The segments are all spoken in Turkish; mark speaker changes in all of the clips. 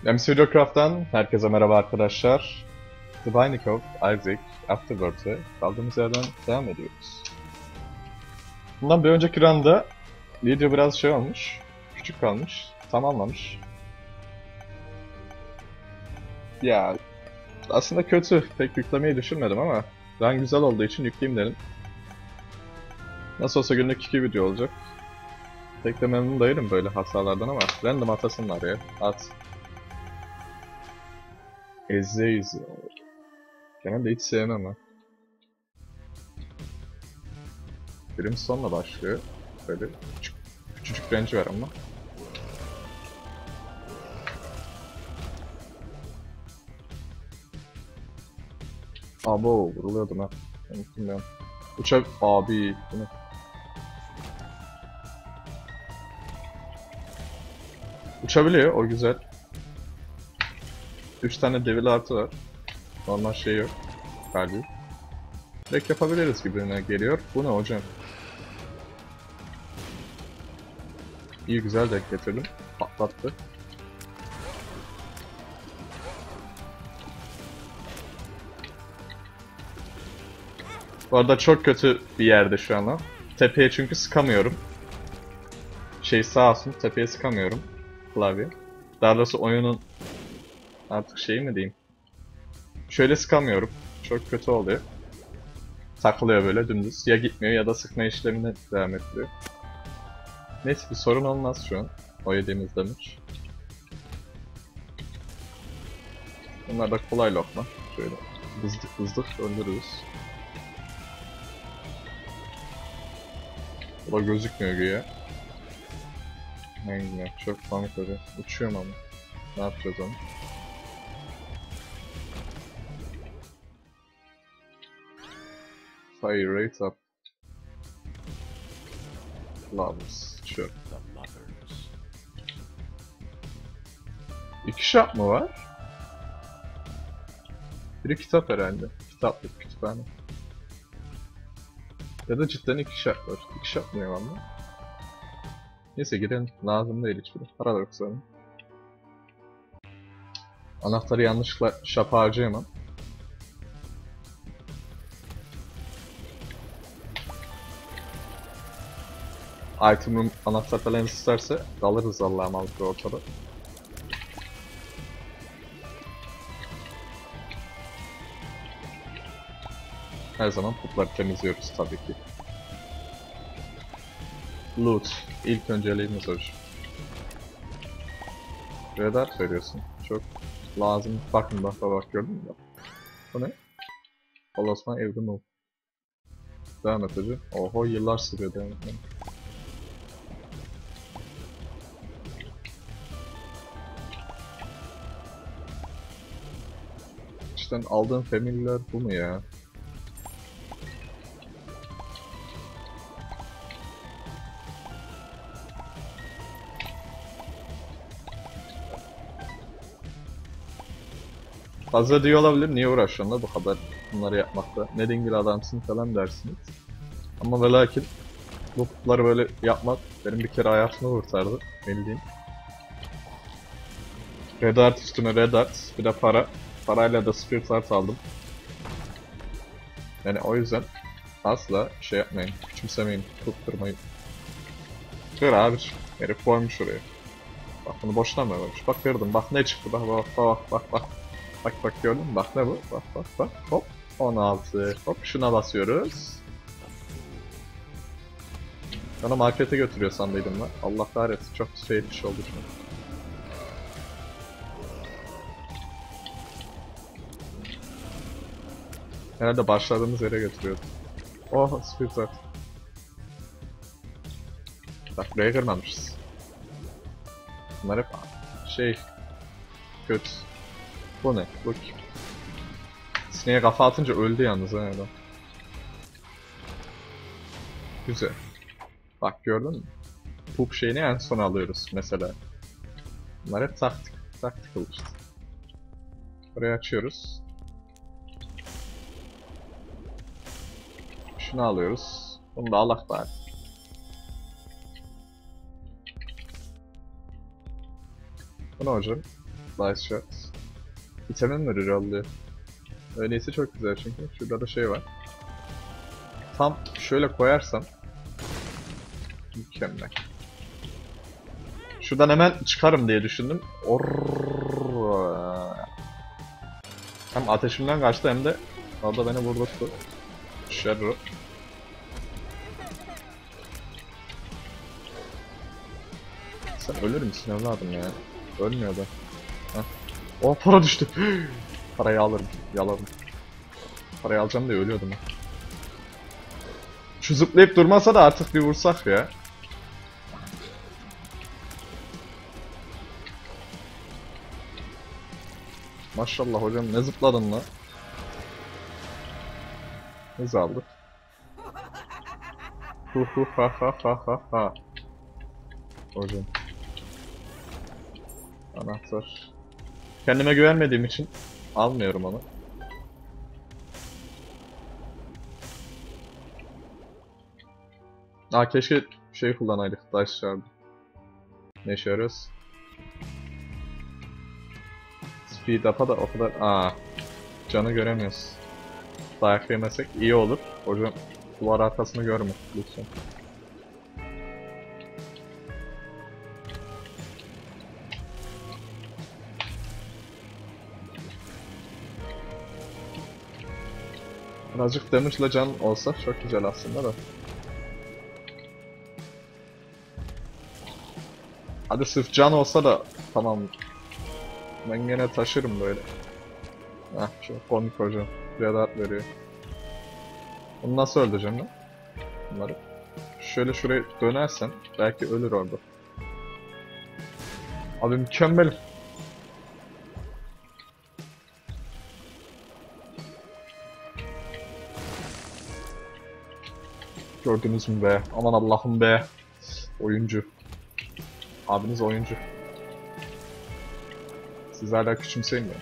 Speaker 1: MC Videocraft'tan herkese merhaba arkadaşlar. The Binding of Isaac Afterbirth'e kaldığımız yerden devam ediyoruz. Bundan bir önceki runda video biraz şey olmuş, küçük kalmış, tamamlamış. Ya aslında kötü, pek yüklemeyi düşünmedim ama run güzel olduğu için yükleyeyim dedim. Nasıl olsa günlük 2 video olacak. Pek de memnun değilim böyle hatalardan ama random atasın var ya, at. Eze. Genelde hiç sevmem ha. Brimstone'la başlıyor. Böyle küçücük range var ama. Abo vuruluyordum ha. Unuttum ya. Uçak abi bu ne? Uçabiliyor o güzel. 3 tane devil artı var. Normal şey yok. Kalbi. Direkt yapabiliriz gibime geliyor. Bu ne hocam? İyi güzel denk getirdim. Patlattı. Bu arada çok kötü bir yerde şu an o. Tepeye çünkü sıkamıyorum. Şey sağ olsun tepeye sıkamıyorum. Klavye. Daha doğrusu oyunun artık şeyi mi diyeyim. Şöyle sıkamıyorum. Çok kötü oluyor. Takılıyor böyle dümdüz. Ya gitmiyor ya da sıkma işlemine devam ediyor. Neyse bir sorun olmaz şu an. O yediğimiz damage. Bunlar da kolay lokma. Şöyle hızlı hızlı öldürürüz. Bu da gözükmüyor güya. Aynen çok komik oluyor. Uçuyorum ama. Ne yapacağız onu? Fire rate up. Flowers. Sure. İki shop mı var? Biri kitap herhalde. Kitaplık kütüphane. Ya da cidden iki shop var. İki shop mı yalan mı? Neyse gidelim. Lazım değil hiçbiri. Para da yok sanırım. Anahtarı yanlışlıkla shop'a harcayamam. Item room anahtar falan isterse alırız Allah'ım aldık ortada. Her zaman putları temizliyoruz tabii ki. Loot. İlk önceliğimiz hoş. Radar veriyorsun. Çok lazım. Bakın bak gördün mü? Bu ne? Olasman evde move. Devam edici. Oho yıllar sürüyor devam etmem. İşte aldığım family'ler bu mu ya? Fazla diyor olabilir, niye uğraşıyorsun da bu kadar bunları yapmakta? Ne dingil adamsın falan dersiniz. Ama ve lakin bu putları böyle yapmak benim bir kere hayatımı kurtardı, bildiğin. Red Art üstüne Red Art, bir de para. Parayla da Spirit Art aldım. Yani o yüzden asla şey yapmayın, küçümsemeyin, tutturmayın. Kır abi, herif koymuş oraya. Bak bunu boşuna mı vermiş? Bak kırdım, bak ne çıktı, bak. Bak gördün mü? Bak ne bu? Bak. Hop. 16. Hop şuna basıyoruz. Bana markete götürüyor sandıydım lan. Allah kahretsin çok şey bir şey oldu şu an. Herhalde başladığımız yere götürüyordu. Oh Spirit Art. Bak buraya kırmamışız. Bunlar hep şey kötü. Bu ne? Bak. Sineğe kafa atınca öldü yalnız ha adam. Güzel. Bak gördün mü? Poop şeyini en son alıyoruz mesela. Bunlar hep taktik işte. Burayı açıyoruz. Şunu alıyoruz. Bunu da alak bari. Bu ne hocam? Nice shot. İtemim mi reroll'luyor? Öyleyse çok güzel çünkü. Şurada da şey var. Tam şöyle koyarsam mükemmel. Şuradan hemen çıkarım diye düşündüm. Hem ateşimden kaçtı hem de orada beni vurdurttu. Sherro. Sen ölür müsün evladım ya? Ölmüyordu. Heh. Oh, para düştü. Parayı alırım. Yalarım. Parayı alacağım diye ölüyordum. Şu zıplayıp durmasa da artık bir vursak ya. Maşallah hocam, ne zıpladın lan? Hız aldı. Hu hu ha ha ha ha ha. Hocam. Anahtar. Kendime güvenmediğim için almıyorum onu. Keşke şey kullanaydık, Dice Shard. Ne işe yarıyoruz? Speed up'a da o kadar... Canı göremiyoruz. Dayak yemesek iyi olur. Hocam duvar arkasını görme lütfen. Birazcık damage'la can olsa çok güzel aslında da. Hadi sırf can olsa da tamam. Ben gene taşırım böyle. Çok komik hocam. Bir dart veriyor. Bunu nasıl öldüreceğim ben? Bunları. Şöyle şuraya dönersem belki ölür orada. Abi mükemmel. Gördünüz mü be? Aman Allah'ım be. Oyuncu. Abiniz oyuncu. Siz hala küçümseyin ya.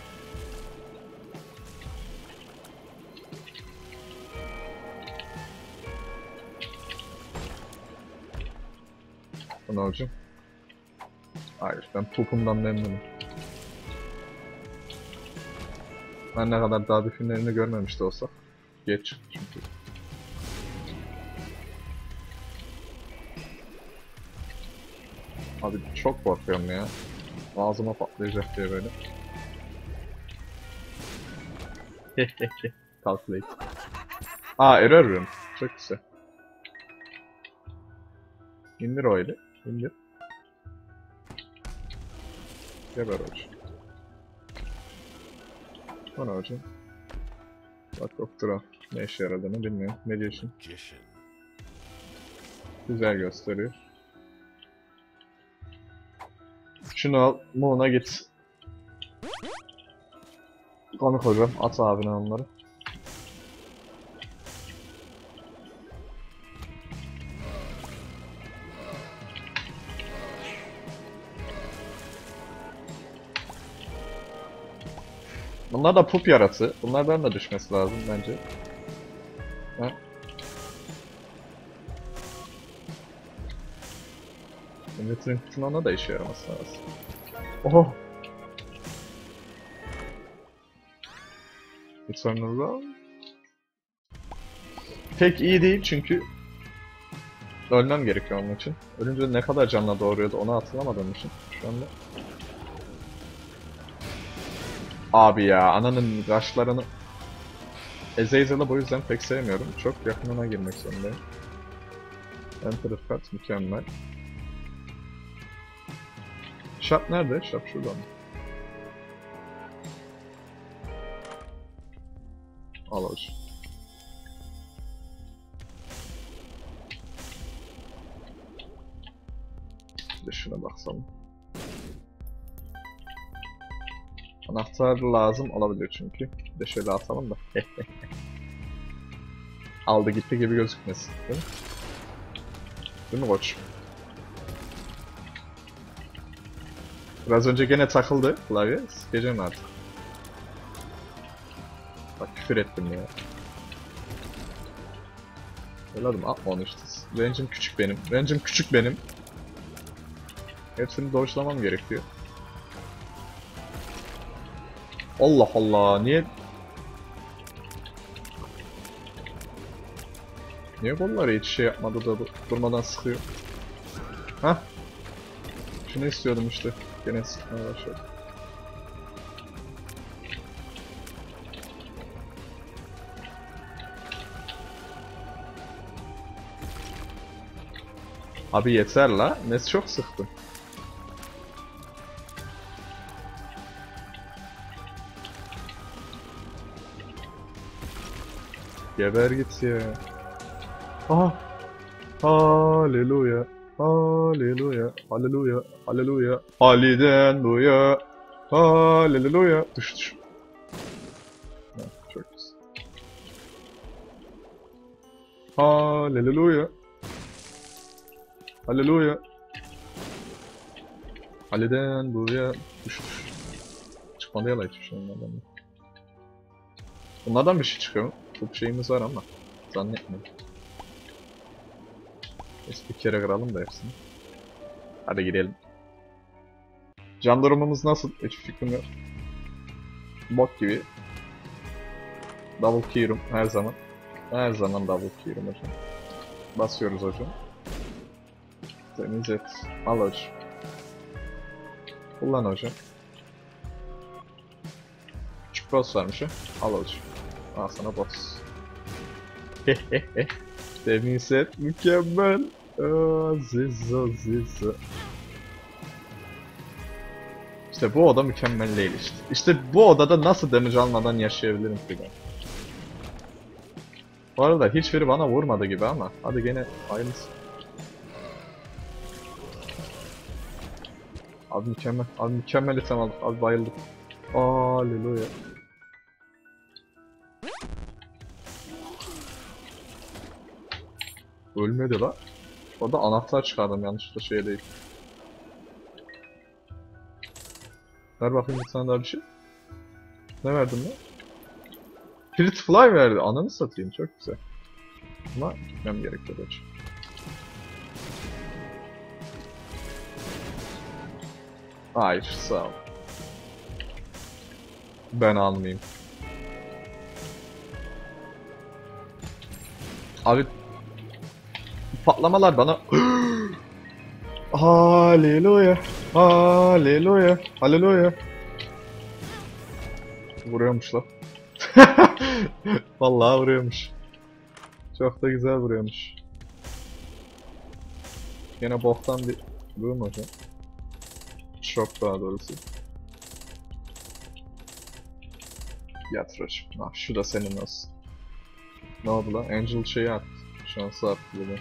Speaker 1: Bu ne hocam? Hayır, ben popumdan memnunum. Ben ne kadar daha bir filmlerini görmemiş de olsak. Geç çünkü. Abi çok korkuyorum ya. Ağzıma patlayacak diye böyle. Hehehe. Calculate. Error room. Çok güzel. İndir o eli. İndir. Geber hocam. Bana hocam. Bak doktora ne işe yaradığını bilmiyorum. Ne diyorsun? Güzel gösteriyor. Şunu al, Moon'a git. Komik hocam, at abine onları. Bunlar da pup yaratı. Bunlardan da düşmesi lazım bence. Ha? Ümmet'in kutuna ona da işe yaraması lazım. Oho! Eternal Run. Pek iyi değil çünkü ölmem gerekiyor onun için. Ölünce ne kadar canla doğuruyordu onu hatırlamadığım için şu anda. Abi ya, ananın kaşlarını... Azazel'ı bu yüzden pek sevmiyorum. Çok yakınına girmek zorundayım. Enter Cut mükemmel. Shop nerede? Shop şurada mı? Al hocam. Bir de şuna baksam. Anahtar lazım olabilir çünkü. Bir de şöyle atalım da. Aldı gitti gibi gözükmesin. Değil mi? Değil mi koç? Biraz önce gene takıldı klavye. Sikeceğim artık. Bak küfür ettim ya. Evladım atma onu işte. Range'im küçük benim. Range'im küçük benim. Hepsini dodge'lamam gerekiyor. Allah Allah, niye? Niye bunlar hiç şey yapmadı da durmadan sıkıyor? Hah. Şunu istiyordum işte. Gene sıkmaya başladı. Abi yeter la. Ne çok sıktın. Geber git ya. Aha. Haleluya. Haleluya. Haleluya. Haleluya. Haliden duya. Haleluya. Düş. Ha, çok güzel. Haleluya. Haleluya. Haliden duya. Düş. Çıkmadı ya hiçbir şey onlardan. Bunlardan bir şey çıkıyor mu? Çok şeyimiz var ama zannetmiyorum. Neyse bir kere kıralım da hepsini. Hadi gidelim. Can durumumuz nasıl? Hiç fikrim yok. Bok gibi. Double key'im her zaman. Her zaman double key'im hocam. Basıyoruz hocam. Temiz et. Al hocam. Kullan hocam. Küçük boss varmış ha. Al hocam. Al sana boss. Hehehe. Temiz et mükemmel. Zizo. İşte bu oda mükemmel değil işte. İşte bu odada nasıl damage almadan yaşayabilirim ki ben? Bu arada hiçbiri bana vurmadı gibi ama hadi gene hayırlısı. Abi mükemmel. Abi mükemmel item aldım. Abi bayıldım. Aleluya. Ölmedi la. Orada anahtar çıkardım yanlışlıkla şey değil. Ver bakayım bir tane daha bir şey. Ne verdin lan? Spirit Fly verdi. Ananı satayım çok güzel. Ama gitmem gerekiyor hocam. Hayır sağ ol. Ben almayayım. Abi patlamalar bana Haleluya. Haleluya. Haleluya. Vuruyormuş lan. Vallahi vuruyormuş. Çok da güzel vuruyormuş. Yine boktan bir durum hocam. Çok daha doğrusu. Yatır hocam. Ah şu da senin olsun. Ne oldu lan? Angel şeyi attı. Şansı attı böyle.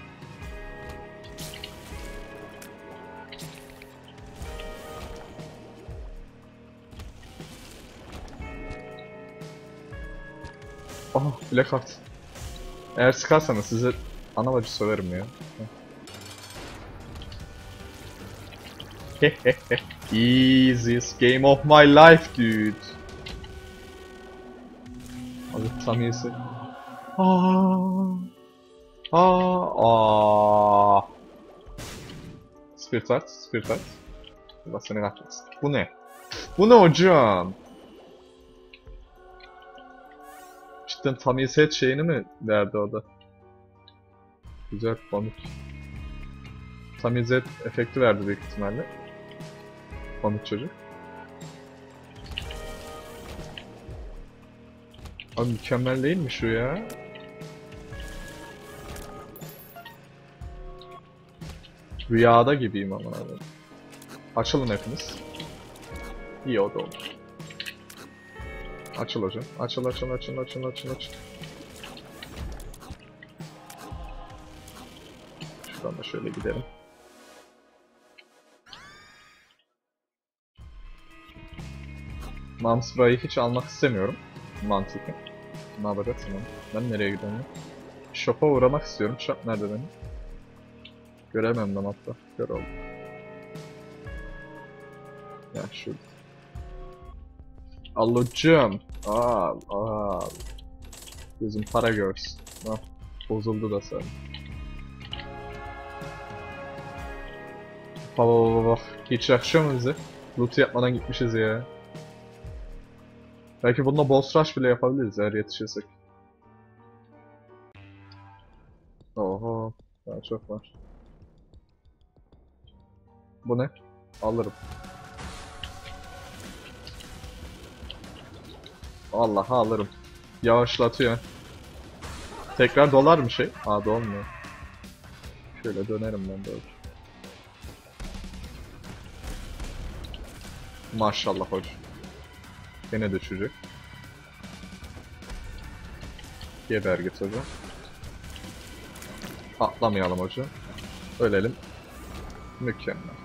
Speaker 1: Oh, Blackheart. Eğer sıkarsanız size ana bacı söverim ya. Easiest game of my life dude. Abi tam iyisi. Spirit Art. Allah seni kahretsin. Bu ne? Bu ne hocam? Cidden tamiz head şeyini mi verdi orada? Güzel komik. Tamiz head efekti verdi büyük ihtimalle. Komik çocuk. Abi mükemmel değil mi şu ya? Rüyada gibiyim ama abi. Açılın hepiniz. İyi o da olur. Açıl hocam. Açıl. Şuradan da şöyle gidelim. Mamsbra'yı hiç almak istemiyorum. Mantıken. Ne yapacaksın onu? Ben nereye gidiyorum? Shop'a uğramak istiyorum. Shop nerede benim? Göremem ben hatta. Gör oldum. Ya şurada. Al hocam. Al. Gözüm para görsün. Ah, bozuldu da sen. Bak. Hiç yakışıyor mu bize? Loot yapmadan gitmişiz ya. Belki bununla boss rush bile yapabiliriz eğer yetişirsek. Oho. Daha çok var. Bu ne? Alırım. Vallahi alırım. Yavaşlatıyor. Tekrar dolar mı şey? Aa dolmuyor. Şöyle dönerim ben de. Maşallah hocam. Gene düşecek. Geber git hocam. Atlamayalım hocam. Ölelim. Mükemmel.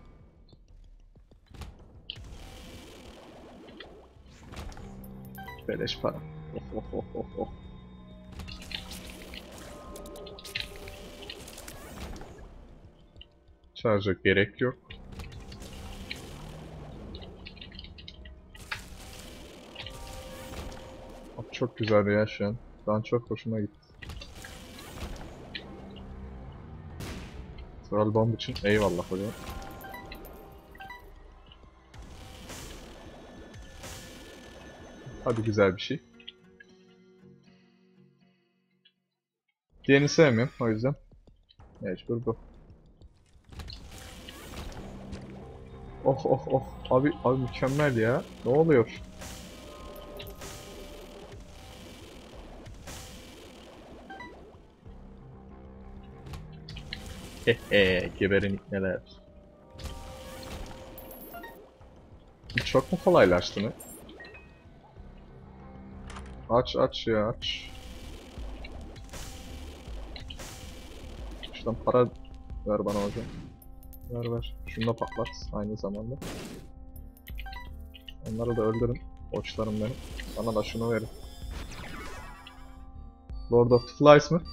Speaker 1: Beleş para. Oh oh oh oh oh. Şarja gerek yok. Çok güzel ya şu an. Ben çok hoşuma gitti. Troll bomb için eyvallah hocam. Hadi güzel bir şey. Diğerini sevmiyorum o yüzden. Mecbur bu. Oh oh oh. Abi mükemmel ya. Ne oluyor? Hehe geberin ikneler. Çok mu kolaylaştı mı? Aç ya aç. Şuradan para ver bana hocam. Ver. Şunu da patlat aynı zamanda. Onları da öldürün. Koçlarım benim. Bana da şunu verin. Lord of the Flies mı?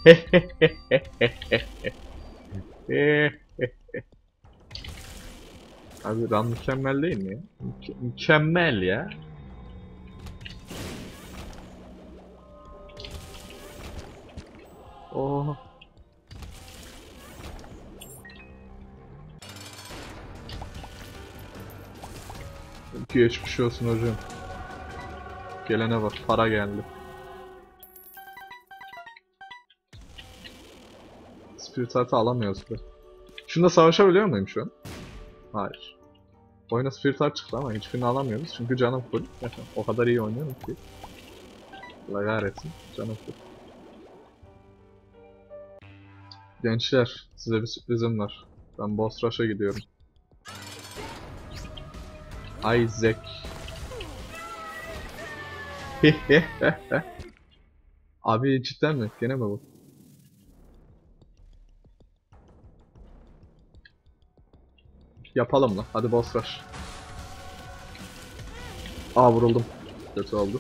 Speaker 1: Abi run mükemmel değil mi ya? Mükemmel ya. Oh. Geçmiş olsun hocam. Gelene bak, para geldi. Spirit Heart'ı alamıyoruz be. Şunda savaşabiliyor muyum şu an? Hayır. Oyuna Spirit Heart çıktı ama hiçbirini alamıyoruz çünkü canım full. O kadar iyi oynuyorum ki. Allah kahretsin, canım full. Gençler, size bir sürprizim var. Ben Boss Rush'a gidiyorum. Isaac. Abi cidden mi? Gene mi bu? Yapalım lan. Hadi Boss Rush. Aa vuruldum. Kötü oldu.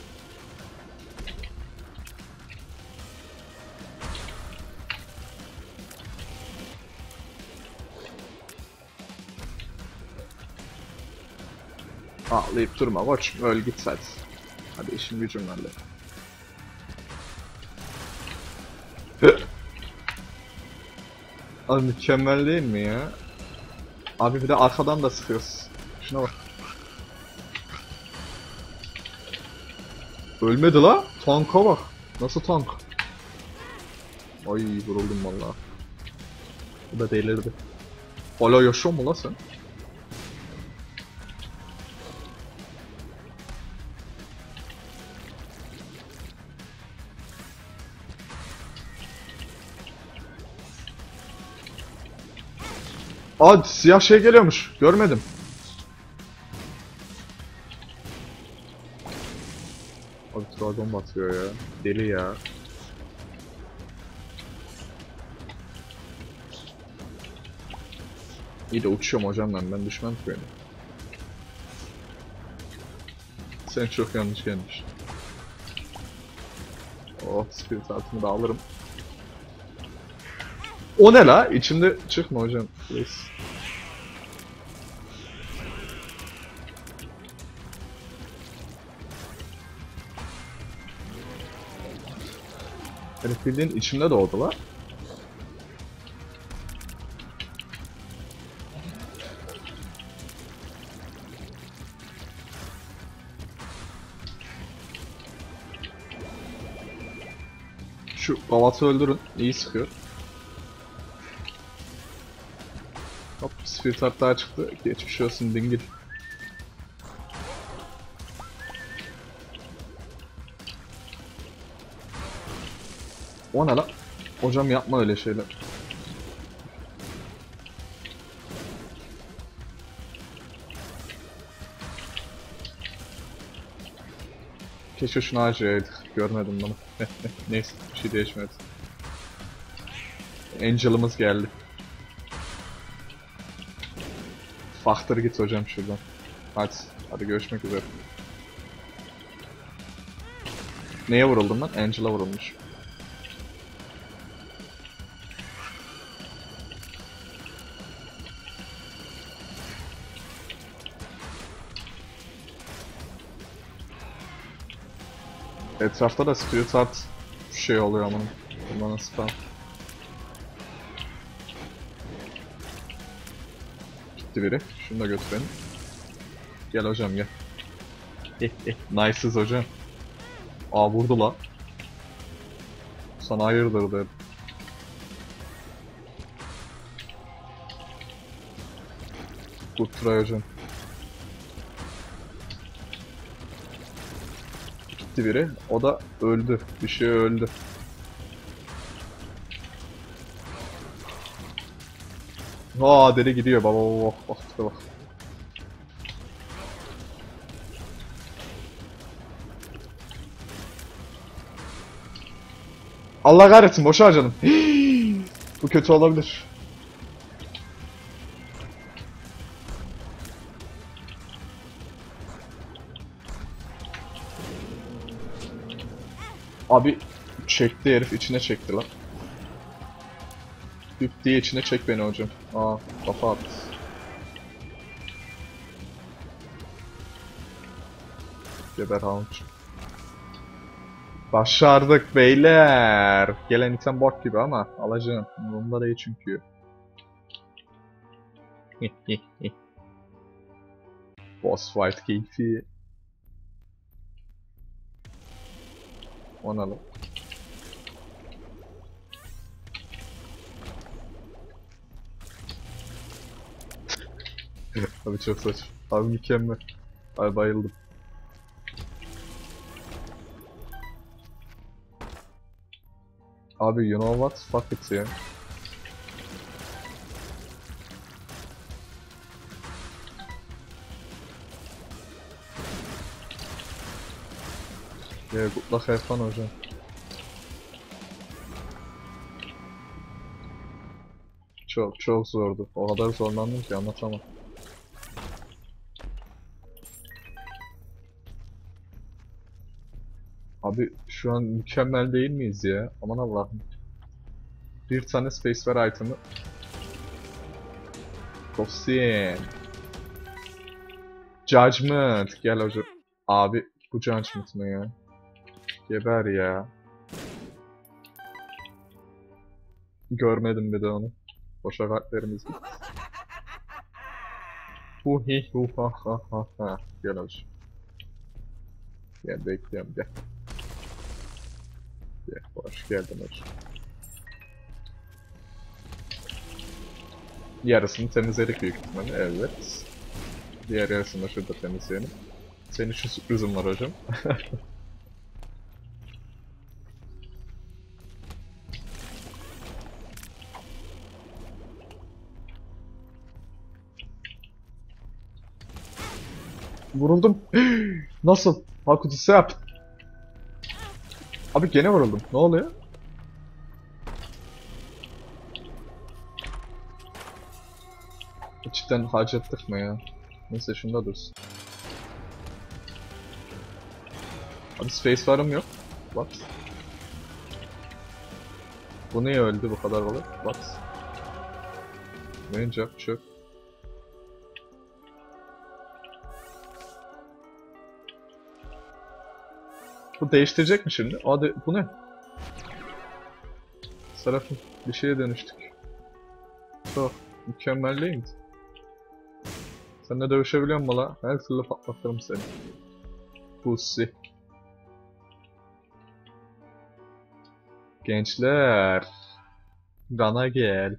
Speaker 1: Ağlayıp durma koç. Öl git hadi. Hadi işin gücün var de. Abi mükemmel değil mi ya? Abi bir de arkadan da sıkıyoruz. Şuna bak. Ölmedi la. Tanka bak. Nasıl tank? Ay vuruldum vallahi. Bu da delirdi. Hala yaşıyor mu la sen? Aa siyah şey geliyormuş. Görmedim. Abi dragon batıyor ya. Deli ya. İyi de uçuyorum hocam ben düşmem ki benim. Sen çok yanlış gelmiş. Oh spirit altını da alırım. O ne la? İçimde çıkma hocam. Please. Yani bildiğin içimde doğdu la. Şu Gavat'ı öldürün. İyi sıkıyor. Hop, Spirit Heart daha çıktı. Geçmiş olsun dingil. O ne lan? Hocam yapma öyle şeyler. Keşke şunu harcayaydık. Görmedim bunu. Neyse, bir şey değişmedi. Angel'ımız geldi. Faktör git hocam şuradan. Hadi görüşmek üzere. Neye vuruldum ben? Angel'a vurulmuş. Etrafta da Spirit Heart şey oluyor ama. Bana spam. Gitti biri. Şunu da götürelim. Gel hocam gel. Nice'ız hocam. Aa vurdu la. Sana hayırdır dedim. Kurturay hocam. Gitti biri. O da öldü. Bir şey öldü. Aa deli gidiyor baba bak bak. Allah kahretsin boşa harcadım. Bu kötü olabilir. Abi çekti herif içine çekti lan. Hüp diye içine çek beni hocam. Aa kafa attı. Geber haunç. Başardık beyler. Gelen item bok gibi ama alacağım. Bunda da iyi çünkü. Boss fight keyfi. Ona lan. Abi çok saçma. Abi mükemmel. Abi bayıldım. Abi you know what? Fuck it ya. Yeah, good luck, have fun hocam. Çok zordu. O kadar zorlandım ki anlatamam. Abi şu an mükemmel değil miyiz ya? Aman Allah'ım. Bir tane Spacewear item'ı. Kosin. Judgment. Gel hocam. Abi bu Judgment mı ya? Geber ya. Görmedim bir de onu. Boşa kalplerimiz gitti. Hu hi hu ha ha ha ha. Gel hocam. Gel bekliyorum gel. Gel hoş geldin hocam. Yarısını temizledik büyük ihtimalle evet. Diğer yarısını da şurada temizleyelim. Senin şu sürprizin var hocam. Vuruldum. Nasıl? How could you say that? Abi gene vuruldum. Ne oluyor? Cidden harcattık mı ya? Neyse şunda dursun. Abi space varım yok. What? Bu niye öldü bu kadar balık? What? Oyuncak çöp. Bu değiştirecek mi şimdi? Hadi bu ne? Serafim bir şeye dönüştük. Çok mükemmel değil mi? Seninle dövüşebiliyor musun la? Her türlü patlatırım seni. Pussy. Gençler. Bana gel.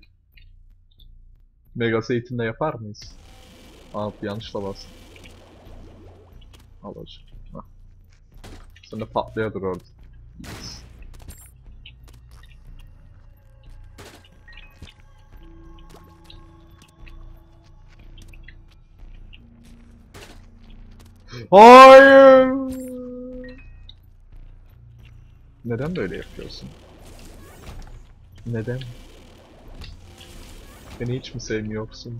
Speaker 1: Megas eğitimde yapar mıyız? Aa, yanlışla bastım. Al hocam. Hah. Sen de patlıyordur orada. Yes. Hayır. Neden böyle yapıyorsun? Neden? Beni hiç mi sevmiyorsun?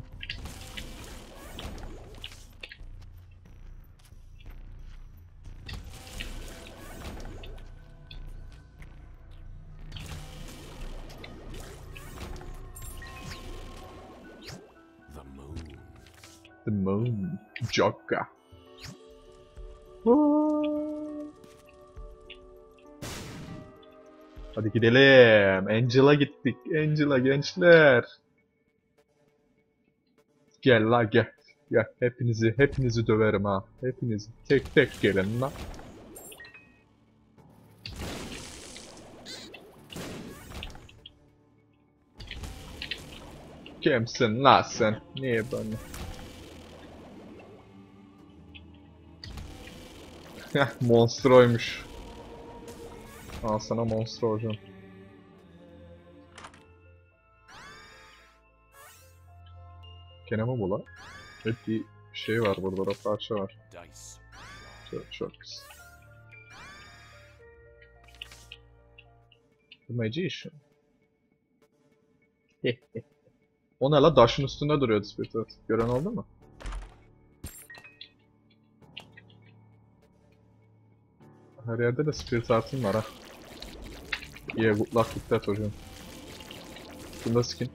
Speaker 1: The moon. Jogga. Hadi gidelim. Angela gittik. Angela gençler. Gel la gel. Gel hepinizi döverim ha. Hepinizi tek tek gelin la. Kimsin la sen? Niye bana? Heh, Monstroymuş. Al sana monstro hocam. Gene mi bu la? Hep bir şey var burada da parça var. Çok güzel. The Magician. O ne la? Taşın üstünde duruyordu Spirit. Gören oldu mu? Her yerde de Spirit Heart'ım var ha. Yeah, good luck with that hocam. Bunda skin.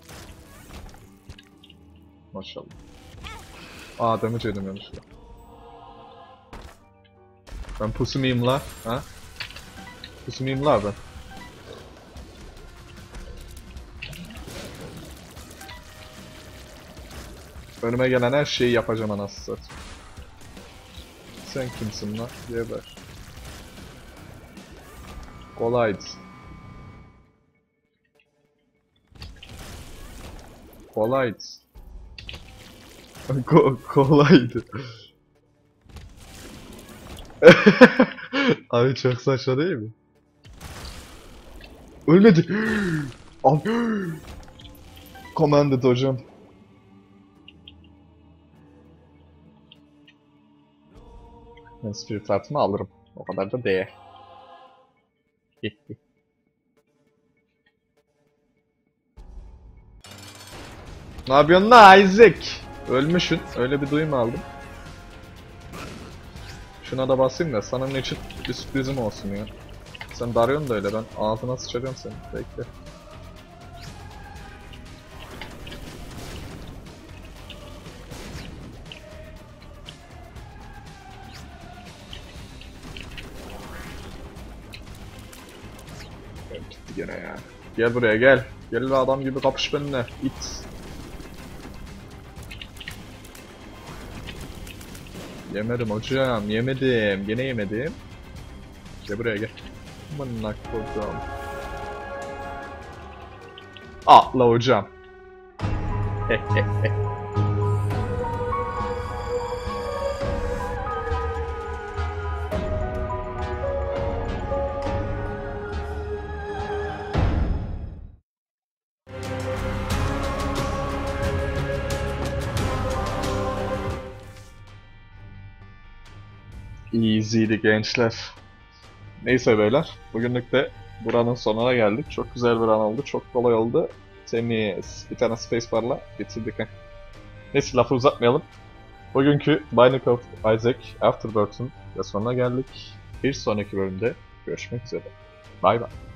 Speaker 1: Maşallah. Aa, damage yedim yanlışlıkla. Ben pusu mıyım la? Ha? Pusu mıyım la ben? Önüme gelen her şeyi yapacağım anasını satayım. Sen kimsin la? Geber. Kolaydı. Kolaydı. Kolaydı. Abi çok saçma değil mi? Ölmedi. Abi. Commanded hocam. Ben Spirit Heart'ımı alırım. O kadar da değil. Ne yapıyorsun la Isaac? Ölmüşsün. Öyle bir duyum aldım. Şuna da basayım da sana ne için bir sürprizim olsun ya. Sen darıyorsun da öyle, ben ağzına sıçacağım seni. Bekle. Gitti gene ya. Gel buraya gel. Gel adam gibi kapış benimle. İt. Yemedim hocam, yemedim. Gene yemedim. Gel buraya gel. Mannak hocam. Atla hocam. Easy'di gençler. Neyse beyler, bugünlük de buranın sonuna geldik. Çok güzel bir an oldu, çok kolay oldu. Temiz. Bir tane spacebar'la bitirdik. Neyse, lafı uzatmayalım. Bugünkü Binding of Isaac Afterbirth'ın sonuna geldik. Bir sonraki bölümde görüşmek üzere. Bay bay.